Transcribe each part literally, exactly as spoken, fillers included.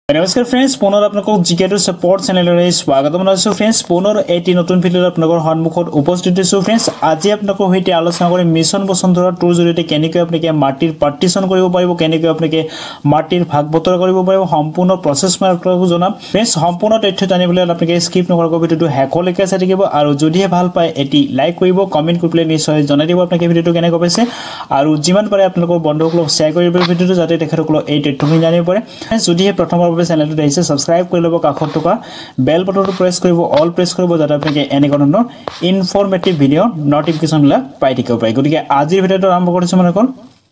नमस्कार फ्रेंड्स पुनः आपनक जिके टू सपोर्ट चैनल स्वागत जनाइছো फ्रेंड्स पुनः एटी नतुन भिडिओ आपनक सन्मुखत उपस्थित दिसो फ्रेंड्स আজি आपनक सहित आलोचना करिम मिशन बसुंधरा टूर जरिए केनेके आपनके माटिर पार्टीशन करिब पारिब केनेके आपनके माटिर भाग बतरा करिब पारिब सम्पूर्ण प्रोसेस मैं आपनक जनाम फ्रेंड्स सम्पूर्ण तथ्य जानिबले आपनके स्किप नकराको भिडिओটো हेकলৈকে চাই থাকিব আৰু যদিহে ভাল পায় এটি লাইক কৰিব কমেন্ট কৰি নিশ্চয় জনাই দিব आपनके भिडिओটো কেনেকৈ পাইছে আৰু যিমান পাৰে আপোনালোকৰ বন্ধুসকলক শেয়াৰ কৰিব भिडिओটো যাতে তেখেতসকলক এই তথ্যখিনি জানিব পাৰে যদিহে প্ৰথম चैनल तो ऐसे सब्सक्राइब कर लो काखत टका बेल बटन प्रेस करिब ऑल प्रेस करिब जाते आपके एने धৰণৰ इनफॉर्मेटिव भिडिओ नोटिफिकेशन ला पाइ থাকিব পায় গতিকে আজিৰ ভিডিওটো আৰম্ভ কৰিছো মানে কোন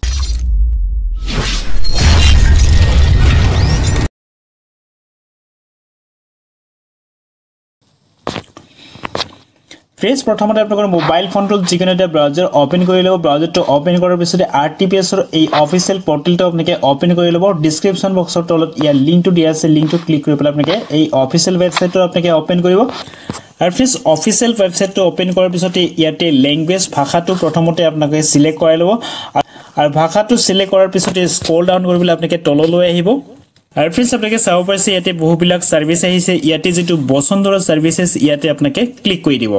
फ्रेंड्स प्रथमতে আপোনালোকৰ মোবাইল ফোনটো যিকোনো এটা ব্ৰাউজাৰ ওপেন কৰি লব ব্ৰাউজাৰটো ওপেন কৰাৰ পিছত আৰটিপিএছ ৰ এই অফিশিয়াল পোৰ্টেলটো আপোনালোকে ওপেন কৰি লব ডেসক্ৰিপচন বক্সৰ তলত ইয়াৰ লিংকটো দিয়া আছে লিংকটো ক্লিক কৰি পেলাই আপোনালোকে এই অফিশিয়াল ওয়েবসাইটটো আপোনালোকে ওপেন কৰিব আৰু ফ্ৰেন্ডস অফিশিয়াল ওয়েবসাইটটো ওপেন কৰাৰ পিছত ইয়াতে ল্যাঙ্গুৱেজ ভাষাটো প্ৰথমতে আপোনালোকে সিলেক্ট কৰি লব আৰু ভাষাটো সিলেক্ট কৰাৰ পিছত স্ক্ৰল ডাউন কৰি পেলাই আপোনালোকে তললৈ আহিব আৰু ফ্ৰেন্ডস আপোনালোকে চাব পাৰিছে ইয়াতে বহুবিলাক সাৰ্ভিস আহিছে ইয়াতে যেটো বসুন্ধৰা সাৰ্ভিসেস ইয়াতে আপোনালোকে ক্লিক কৰি দিব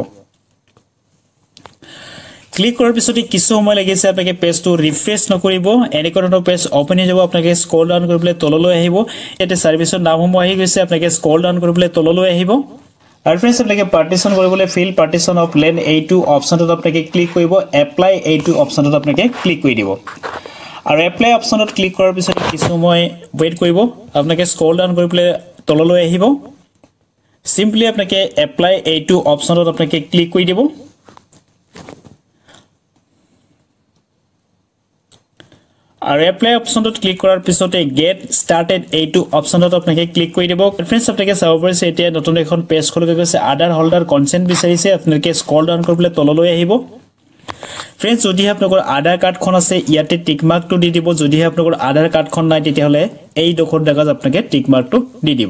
क्लिक কৰাৰ পিছত কিছু সময় লাগিছে আপোনাক পেজটো ৰিফ্ৰেশ নকৰিব এনে ধৰণৰ পেজ ওপেন হৈ যাব আপোনাক স্ক্ৰল ডাউন কৰি পেলাই তললৈ আহিব এতে সাৰ্ভিসৰ নামসমূহ আহি গৈছে আপোনাক স্ক্ৰল ডাউন কৰি পেলাই তললৈ আহিব আৰু ফ্ৰেন্ডস আপোনাক পাৰ্টিশন কৰিবলৈ ফিল পাৰ্টিশন অফ লেন্ড এইটো অপচনটো আপোনাক ক্লিক কৰিব এপ্লাই এইটো অপচনটো আপোনাক ক্লিক কৰি দিব আৰু এপ্লাই অপচনত ক্লিক কৰাৰ পিছত কিছু সময় ওয়েট কৰিব আপোনাক স্ক্ৰল ডাউন কৰি পেলাই তললৈ আহিব সিম্পলি আপোনাক এপ্লাই এইটো অপচনত আপোনাক ক্লিক কৰি দিব আৰু এপ্লাই অপচনটো ক্লিক কৰাৰ পিছতে গেট স্টাৰ্টেড এইটো অপচনত আপোনাক ক্লিক কৰি দিব ফ্ৰেন্ডস আপোনাক চাব পাৰিছে এতিয়া নতুন এখন পেজ খোলকে গৈছে আধাৰ হোল্ডাৰ কনসেন্ট বিচাৰিছে আপোনাক স্ক্ৰল ডাউন কৰি পেলাই তললৈ আহিব ফ্ৰেন্ডস যদি আপোনালোকৰ আধাৰ কাৰ্ডখন আছে ইয়াতে টিক মাৰ্কটো দি দিব যদি আপোনালোকৰ আধাৰ কাৰ্ডখন নাই তেতিয়াহলে এই ডখৰ জাগাত আপোনাক টিক মাৰ্কটো দি দিব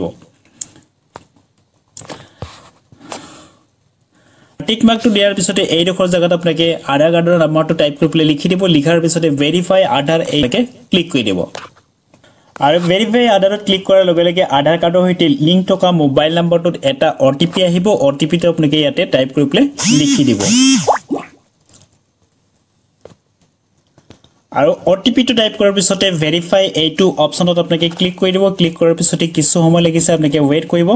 টিক মাৰ্কটো দিয়াৰ পিছতে এই ডখৰ জাগাত আপোনাক আধাৰ কাৰ্ডৰ নাম্বাৰটো টাইপ কৰি পেলাই লিখি দিব লিখাৰ পিছতে ভেৰিফাই আধাৰ এইকে ক্লিক কৰি দিব আৰু ভেৰিফাই আধাৰত ক্লিক কৰাৰ লগে লগে আধাৰ কাৰ্ডৰ সৈতে লিংক থকা মোবাইল নম্বৰটোত এটা ওটিপি আহিব ওটিপিটো আপোনাক ইয়াতে টাইপ কৰি পেলাই লিখি দিব আৰু ওটিপিটো টাইপ কৰাৰ পিছতে ভেৰিফাই এইটো অপচনত আপোনাক ক্লিক কৰি দিব ক্লিক কৰাৰ পিছতে কিছু সময় লাগিছে আপোনাক ওয়েট কৰিব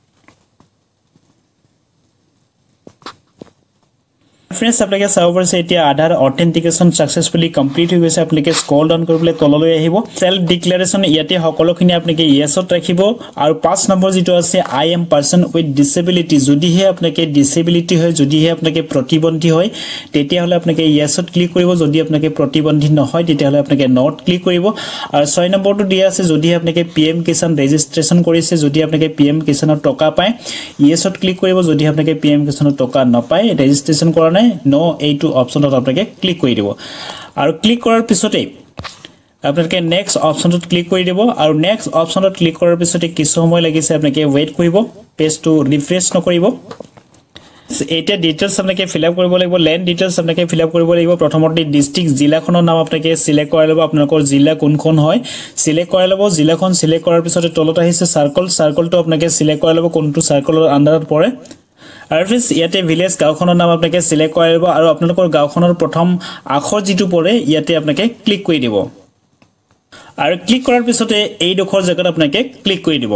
फ्रेंड्स আপোনাক চাব পাৰিছে এতিয়া আধাৰ অথেন্টিকেশন সাকসেসফুলি কমপ্লিট হৈ গৈছে আপোনাক স্ক্ৰল ডাউন কৰি পেলাই তললৈ আহিব সেলফ ডিক্লাৰেচন ইয়াতে সকলোখিনি আপোনাক ইয়েছত ৰাখিব আৰু পাঁচ নম্বৰ যেটো আছে I am person with disability যদিহে আপোনাক ডিসেবিলিটি হয় যদিহে আপোনাক প্ৰতিবন্ধী হয় তেতিয়াহলে আপোনাক ইয়েছত ক্লিক কৰিব যদি আপোনাক প্ৰতিবন্ধী নহয় তেতিয়াহলে আপোনাক নট ক্লিক কৰিব আৰু ছয় নম্বৰটো দিয়া আছে যদিহে আপোনাক পিএম কিষাণ ৰেজিষ্ট্ৰেচন কৰিছে যদি আপোনাক পিএম কিষাণৰ টকা পায় ইয়েছত ক্লিক কৰিব যদি আপোনাক পিএম কিষাণৰ টকা নাপায় ৰেজিষ্ট্ৰেচন কৰা নাই নো এইটো অপচনত আপোনাক ক্লিক কৰি দিব আৰু ক্লিক কৰাৰ পিছতে আপোনাক নেক্সট অপচনত ক্লিক কৰি দিব আৰু নেক্সট অপচনত ক্লিক কৰাৰ পিছতে কিছু সময় লাগিছে আপোনাক ওয়েট কৰিব পেজটো ৰিফ্ৰেশ নকৰিব এটা ডিটেইলছ আপোনাক ফিল আপ কৰিব লাগিব ল্যান্ড ডিটেইলছ আপোনাক ফিল আপ কৰিব লাগিব প্ৰথমতে ডিস্ট্ৰিক্ট জিলাখনৰ নাম আপোনাক সিলেক্ট কৰি ল'ব আপোনালোকৰ জিলা কোনখন হয় সিলেক্ট কৰি ল'ব জিলাখন সিলেক্ট কৰাৰ পিছতে তলত আহিছে সাৰ্কল সাৰ্কলটো আপোনাক সিলেক্ট কৰি ল'ব কোনটো সাৰ্কলৰ আন্ডাৰত পৰে আৰু ফ্ৰেন্ডস ইয়াতে ভিলেজ গাঁওখনৰ নাম আপোনাক সিলেক্ট কৰি ল'ব আৰু আপোনালোকৰ গাঁওখনৰ প্ৰথম আখৰ যেটো পৰে ইয়াতে আপোনাক ক্লিক কৰি দিব আৰু ক্লিক কৰাৰ পিছতে এই ডখৰ জাগাত আপোনাক ক্লিক কৰি দিব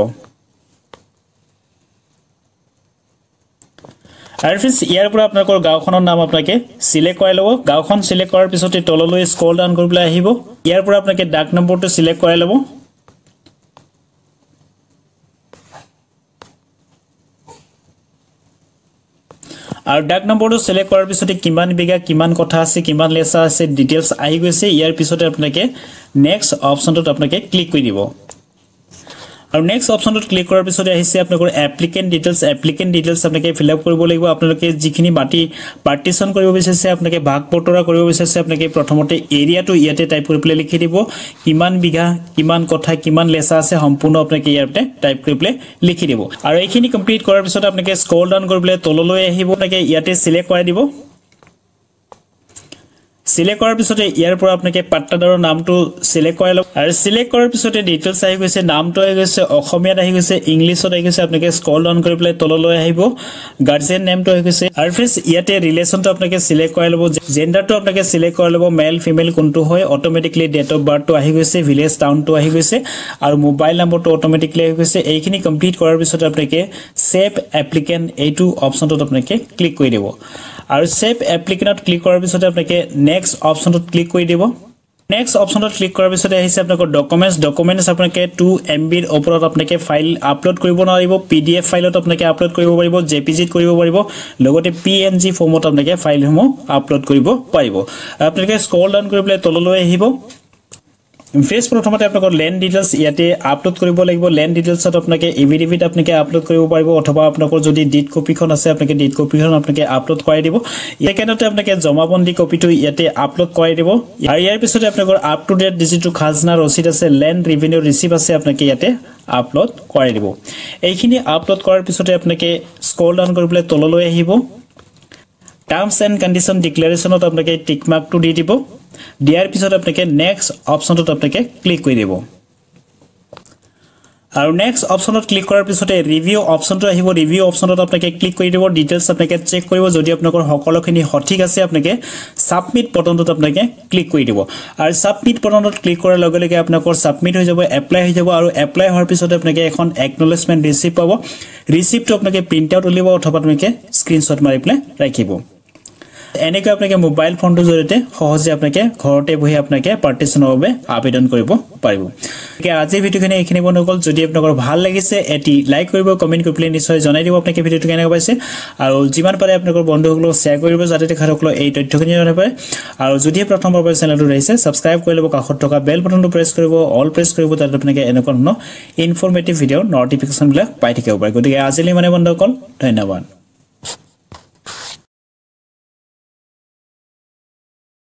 আৰু ফ্ৰেন্ডস ইয়াৰ পৰা আপোনালোকৰ গাঁওখনৰ নাম আপোনাক সিলেক্ট কৰি ল'ব গাঁওখন সিলেক্ট কৰাৰ পিছতে তললৈ স্ক্ৰল ডাউন কৰি পেলাই আহিব ইয়াৰ পৰা আপোনাক ডাক নম্বৰটো সিলেক্ট কৰি ল'ব আৰু ডাক নম্বৰটো সিলেক্ট কৰাৰ পিছতে কিমান বিঘা কিমান কথা আছে কিমান লেচা আছে ডিটেইলছ আহি গৈছে ইয়াৰ পিছতে আপোনাক নেক্সট অপচনটোত আপোনাক ক্লিক কৰি দিব আৰু নেক্সট অপচনটোত ক্লিক কৰাৰ পিছতে আহিছে আপোনালোকৰ এপ্লিকেন্ট ডিটেইলছ এপ্লিকেন্ট ডিটেইলছ আপোনাক ফিল আপ কৰিব লাগিব আপোনালোকে যিখিনি মাটি পাৰ্টিশন কৰিব বিচাৰিছে আপোনাক ভাগ বতৰা কৰিব বিচাৰিছে আপোনাক প্ৰথমতে এৰিয়াটো ইয়াতে টাইপ কৰি পেলাই লিখি দিব কিমান বিঘা কিমান কথা কিমান লেচা আছে সম্পূৰ্ণ আপোনাক ইয়াতে টাইপ কৰি পেলাই লিখি দিব আৰু এইখিনি কমপ্লিট কৰাৰ পিছত আপোনাক স্ক্ৰল ডাউন কৰি পেলাই তললৈ আহিব আপোনাক ইয়াতে সিলেক্ট কৰি দিব সিলেক্ট কৰাৰ পিছতে ইয়াৰ পৰা আপোনাকে পাট্টাদাৰৰ নামটো সিলেক্ট কৰি লওক আৰু সিলেক্ট কৰাৰ পিছতে ডিটেইলছ আহি গৈছে নামটো আহি গৈছে অসমীয়াত আহি গৈছে ইংলিছত আহি গৈছে আপোনাকে স্ক্ৰল ডাউন কৰি পেলাই তললৈ আহিব গাৰ্ডিয়ান নেমটো আহি গৈছে আৰু ফ্ৰেন্ডছ ইয়াতে ৰিলেশনটো আপোনাকে সিলেক্ট কৰি ল'ব জেন্ডাৰটো আপোনাকে সিলেক্ট কৰি ল'ব মেল ফিমেল কোনটো হয় অটোমেটিকলি ডেট অফ বাৰ্থটো আহি গৈছে ভিলেজ টাউনটো আহি গৈছে আৰু মোবাইল নম্বৰটো অটোমেটিকলি আহি গৈছে এইখিনি কমপ্লিট কৰাৰ পিছত আপোনাকে সেভ এপ্লিকেন্ট এইটো অপচনটোত আপোনাকে ক্লিক কৰি দিব আৰু সেভ এপ্লিকেন্টত ক্লিক কৰাৰ পিছত আপোনাকে নেক্সট অপচনটোত ক্লিক কৰি দিব নেক্সট অপচনটোত ক্লিক কৰাৰ পিছত আহিছে আপোনাকৰ ডকুমেন্টস ডকুমেন্টস আপোনাকে টু এম বি ৰ ওপৰত আপোনাকে ফাইল আপলোড কৰিব নোৱাৰিব পিডিএফ ফাইলত আপোনাকে আপলোড কৰিব পাৰিব জেপিজিত কৰিব পাৰিব লগতে পিএনজি ফৰ্মত আপোনাকে ফাইলসমূহ আপলোড কৰিব পাৰিব আপোনাকে স্ক্ৰল ডাউন কৰি পেলাই তললৈ আহিব ফেস প্ৰথমতে আপোনাকৰ ল্যান্ড ডিটেইলছ ইয়াতে আপলোড কৰিব লাগিব ল্যান্ড ডিটেইলছত আপোনাকে এভিডেভিট আপোনাকে আপলোড কৰিব পাৰিব অথবা আপোনাকৰ যদি ডিড কপিখন আছে আপোনাকে ডিড কপিখন আপোনাকে আপলোড কৰাই দিব ইয়াতে আপোনাকে জমাবন্দী কপিটো ইয়াতে আপলোড কৰাই দিব আৰু ইয়াৰ পিছতে আপোনাকৰ আপ টু ডেট ডিজিটটো খাজনা ৰচিদ আছে ল্যান্ড ৰেভিনিউ ৰিসিভ আছে আপোনাকে ইয়াতে আপলোড কৰাই দিব এইখিনি আপলোড কৰাৰ পিছতে আপোনাকে স্ক্ৰল ডাউন কৰি পেলাই তললৈ আহিব টার্মস এন্ড কন্ডিশন ডিক্লারেশনত আপোনাকে টিক মাৰ্কটো দি দিব দিয়াৰ পিছত আপোনাকে নেক্সট অপচনটোত আপোনাকে ক্লিক কৰি দিব আৰু নেক্সট অপচনত ক্লিক কৰাৰ পিছতে ৰিভিউ অপচনটো আহিব ৰিভিউ অপচনত আপোনাকে ক্লিক কৰি দিব ডিটেইলছ আপোনাকে চেক কৰিব যদি আপোনাকৰ সকলোখিনি সঠিক আছে আপোনাকে সাবমিট বটনটোত আপোনাকে ক্লিক কৰি দিব আৰু সাবমিট বটনটোত ক্লিক কৰাৰ লগে লগে আপোনাকৰ সাবমিট হৈ যাব এপ্লাই হৈ যাব আৰু এপ্লাই হোৱাৰ পিছত আপোনাকে এখন একনলেজমেন্ট ৰিসিপ্ট পাব ৰিসিপ্টটো আপোনাকে প্ৰিন্ট আউট উলিয়াব অথবা আপোনাকে স্ক্ৰিনশ্বট মাৰি পেলাই ৰাখিব এনেকৈ আপোনাকে মোবাইল ফোনটো জৰিয়তে সহজে আপোনাকে ঘৰতে বহি আপোনাকে পাৰ্টিশনৰ বাবে আবেদন কৰিব পাৰিব কে আজি ভিডিওখিনি এইখিনি বন্ধ হ'ল যদি আপোনাকৰ ভাল লাগিছে এটি লাইক কৰিব কমেন্ট কৰি প্লে নিশ্চয় জনাই দিব আপোনাকে ভিডিওটো কেনেকৈ পাইছে আৰু যিমান পাৰে আপোনাকৰ বন্ধুসকলক শেয়াৰ কৰিব যাতে তেখেতসকলক এই তথ্যখিনি জানিব পাৰে আৰু যদি প্ৰথমবাৰ চেনেলটো আহিছে সাবস্ক্ৰাইব কৰি ল'ব কাষত থকা বেল বটনটো প্ৰেছ কৰিব অল প্ৰেছ কৰিব যাতে আপোনাকে এনেকুৱা ধৰণৰ ইনফৰমেটিভ ভিডিও নটিফিকেশন বিলাক পাই থাকিব পাৰে গতিকে আজিলৈ মানে বন্ধুসকল ধন্যবাদ